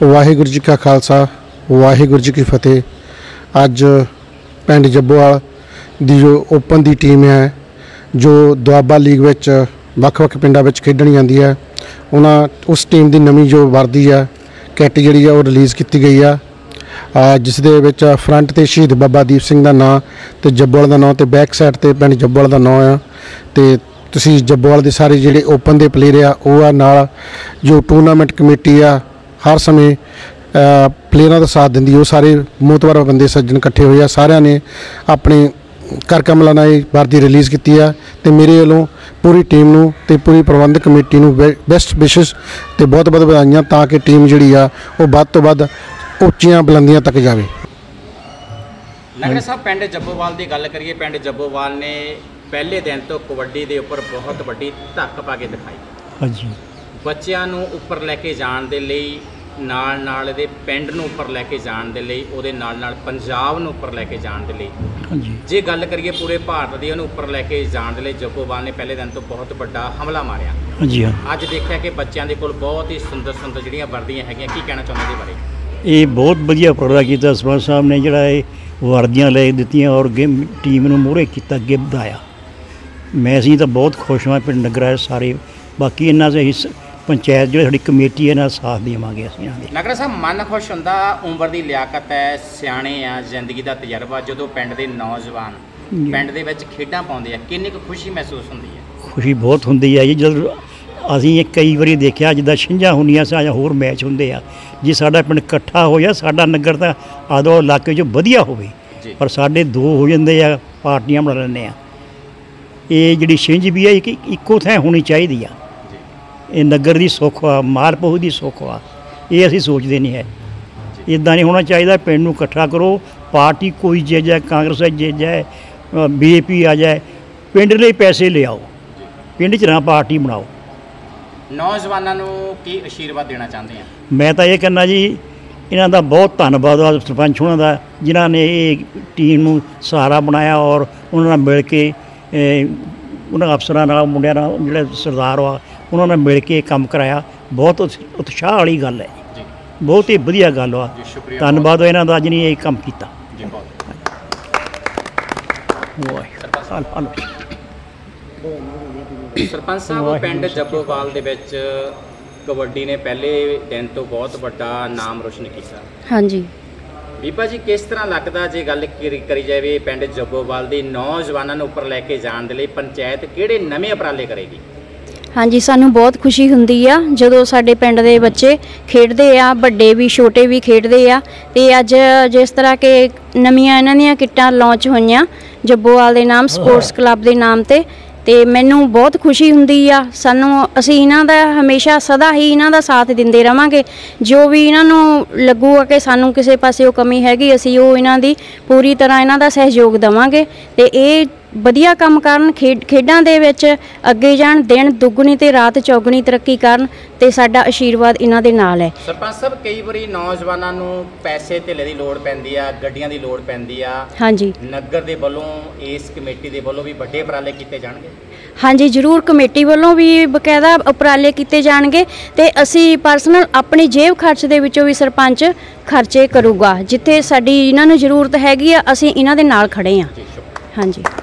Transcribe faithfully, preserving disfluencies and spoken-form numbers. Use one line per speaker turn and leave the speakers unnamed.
वाहिगुरू जी का खालसा वाहिगुरू जी की फतेह। अज पिंड जब्बोवाल दी जो ओपन दी टीम है जो दुआबा लीग विच वख-वख पिंडां विच खेडण जांदी है, उन्हां उस टीम की नवीं जो वर्दी है किट जिहड़ी है वो रिलीज़ की गई है, जिस दे विच फ्रंट ते शहीद बाबा दीप सिंह का नाम ते जब्बोवाल का नाम ते बैक साइड ते पिंड जब्बोवाल का नाम है। तो तुसीं जब्बोवाल दे सारे जिहड़े ओपन दे प्लेयर आ वो आ, नाल जो टूरनामेंट कमेटी आ हर समय प्लेयरां दा साथ दिंदी, वो सारे मोतबर बंदे सज्जन इकट्ठे होए आ, सारिਆਂ ने अपने कर कमल नाल वर्दी रिलीज़ की है। तो मेरे वालों पूरी टीम नूं ते पूरी प्रबंधक कमेटी नूं बेस्ट विशेस ते बहुत बहुत बधाइयां ताकि टीम जिहड़ी आ वो वध तो वध उच्चियां बुलंदियां तक जावे।
नगरा साहब पिंड जब्बोवाल की गल करिए, पिंड जब्बोवाल ने पहले दिन तो कबड्डी के उपर बहुत वड्डी धक्क पा के दिखाई।
हाँ जी,
बच्चों नूं उपर लैके जाण दे लई नाल नाल दे पिंड नूं उपर लैके जाण दे लई उहदे नाल नाल पंजाब नूं उपर लैके जाण दे लई,
हाँ जी,
जे गल करिए पूरे भारत दी उहनूं उपर लैके जाण दे लई जब्बोवाल ने पहले दिन तो बहुत वड्डा हमला मारिया।
हाँ जी, हाँ।
अज देखिया कि बच्चों के कोल बहुत ही सुंदर सुंदर जिहड़ियां वर्दियां हैगियां, की कहना चाहुंदे इहदे बारे?
ये बहुत वधिया उपराला कीता सरपंच साहब ने, जिहड़ा ये वर्दियां ले दित्तियां और गेम टीम नूं मूहरे कीता, अगे वधाया। मैं असीं तां बहुत खुश हां पिंड नगरा सारे, बाकी इन्हां से पंचायत जो साडी कमेटी है ना साथ देवांगे असीं।
नगरा साहब मन खुश हुंदा, उम्र की लियाकत है, सियाणे आ, जिंदगी का तजर्बा, जो पिंड के नौजवान पिंड दे विच खेडां पाउंदे आ, किन्नी कुछ खुशी महसूस हुंदी है?
खुशी बहुत हुंदी है जी। जद असीं कई वारी देखिया जिद्दां छिंजां हुंदियां सी जां होर मैच हुंदे आ, जे साडा पिंड इकट्ठा होया साडा नगर तां आदो इलाके जो वधिया होवे, पर साडे दो हो जांदे आ, पार्टियां बना लैंदे आ। ये जिहड़ी छिंज भी है कि इक्को थां होनी चाहिदी आ, ये नगर की सुख आ, मालपुख की सुख आ, ये असीं सोचते नहीं है। इदां नहीं होना चाहिए। पिंड नूं इकट्ठा करो, पार्टी कोई जे जाए, कांग्रेस जे जाए, बीजेपी आ जाए, पिंड लई पैसे ले आओ, पिंड च ना पार्टी बनाओ।
नौजवानों नूं की आशीर्वाद देना चाहते हैं? मैं
तो ये कहना जी इन्हां दा बहुत धन्नवाद आ सरपंच होना दा, जिन्हां ने ये टीम नूं सहारा बनाया और उन्हां नाल मिल के उन्हां अफसरां नाल मुंडियां नाल जिहड़े सरदार आ उन्होंने मिल के काम कराया। बहुत उत्साह वाली गल है, बहुत ही वधिया गल आ। धन्नवाद इन्हां दा जिन्हें ये काम किया।
सरपंच साहब पिंड जब्बोवाल दे विच कबड्डी ने पहले दिन तो बहुत बड़ा नाम रोशन किया।
हाँ जी
बीबा जी, किस तरह लगता जे गल करी जाए पिंड जब्बोवाल दी नौजवानों नूं उपर लैके जाण दे लई पंचायत किहड़े नਵੇਂ उपराले करेगी?
हाँ जी, सानू बहुत खुशी हुंदी आ जदों साडे पिंड दे बच्चे खेडदे आ, वड्डे भी छोटे भी खेडदे आ। ते अज जिस तरह के नवीआं इन्हां दीआं किट्टां लॉन्च होईआं जब्बोवाल दे नाम स्पोर्ट्स क्लब दे नाम ते ते मैनू बहुत खुशी हुंदी आ। सानू असीं इन्हां दा हमेशा सदा ही इन्हां दा साथ दिंदे रवांगे। जो भी इन्हां नू लगूगा कि सानू किसी पासेओ कमी हैगी, असीं ओह इन्हां दी पूरी तरह इन्हां दा सहयोग देवांगे ते इह वधिया काम करन, खेड खेडां दे विच अगे जाण, दिन दुगनी ते रात चौगनी तरक्की करन ते साडा आशीर्वाद इन्हां दे नाल है।
सरपंच साहब, कई वारी नौजवानों नू पैसे धेले दी लोड़ पैंदी आ, गड्डियां दी लोड़ पैंदी आ,
हाँ जी,
नगर दे वल्लों इस कमेटी दे वल्लों भी वड्डे उपराले कीते जाणगे?
हाँ जी, जरूर कमेटी वालों भी बकायदा उपराले किए जाएंगे तो असी परसनल अपनी जेब खर्च दे विचों भी सरपंच खर्चे करूगा, जिथे साडी इन्हां नूं जरूरत हैगी आ, असी इन्हां दे नाल खड़े हाँ। हाँ जी।